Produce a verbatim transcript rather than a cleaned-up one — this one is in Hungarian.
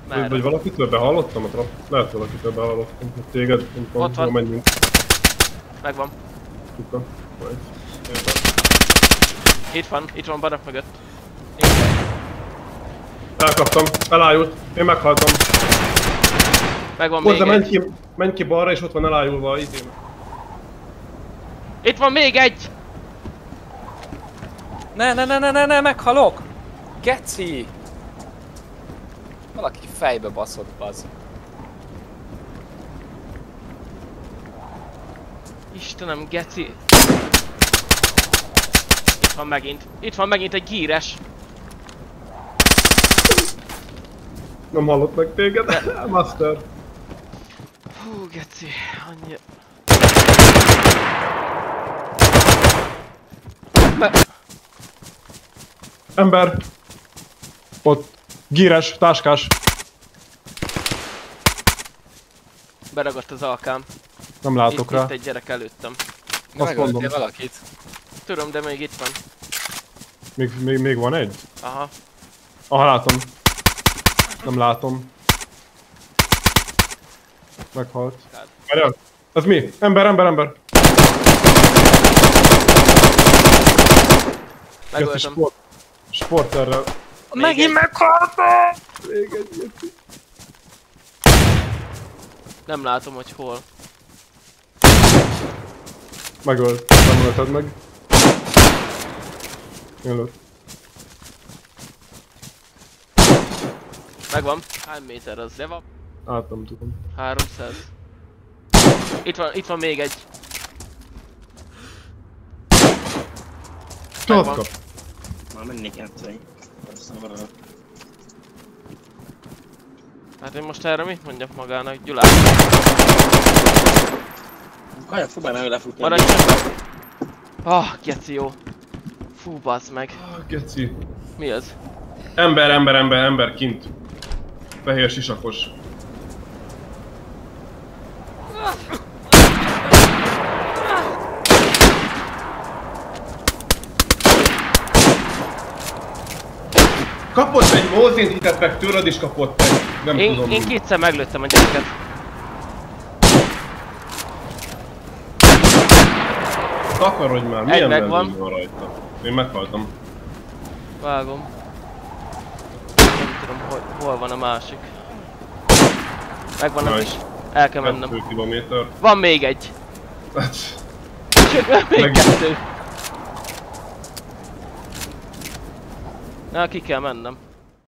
Vagy, vagy valakitől behallottam a trap? Lehet valakitől behallottam, hogy téged, nem tudom, hol menjünk. Megvan. Kuka. Majd. Itt van, itt van barak mögött. Elkaptam, elájult, én meghaltam. Megvan Hozzá, még menj egy. ki, menj ki balra és ott van elájulva a izém. Itt van még egy! Ne, ne, ne, ne, ne, ne, meghalok! Geci! Valaki fejbe baszott, bazd. Istenem, geci! Itt van megint. Itt van megint egy gíres. Nem hallott meg téged? Master. Hú, geci, annyi... Be... Ember! Ott. Gíres, táskás. Beragadt az alkám. Nem látok itt, rá. itt egy gyerek előttem. Azt mondom. Megöltél valakit? Tudom, de még itt van. Még, még, még van egy? Aha. Aha, látom. Nem látom. Meghalt. Várjál! Ez mi? Ember, ember, ember! Megöltem. Sport, sporterrel. Megint meghaltam! Még egy ilyet. Nem látom, hogy hol. Megölt. Nem ölted meg. Jön. Megvan. Hány méter az? De van. Át nem tudom. háromszáz. Itt van, itt van még egy. Tudod Megvan. kap. Már mennék játszani. Aztán arra. Hát én most erre mit mondjak magának? Gyulát. Kajak, próbálj meg lefutni. Maradj csak. Ah, geci jó. Fú, bazd meg. Ah, geci. Mi az? Ember, ember, ember, ember kint. Fehér sisakos. Kapott egy mózint, hitett meg tőled is kapott egy. Nem Én, tudom. én kétszer meglőttem a gyereket. Takarodj már, milyen megvan. benzin van rajta? Én meghaltam. Vágom. Nem tudom, hol, hol van a másik. Megvan az is. El kell mennem. Kettő kilométer. Van még egy. Hát, Sőt, van még Meg- kettő. Na, ki kell mennem.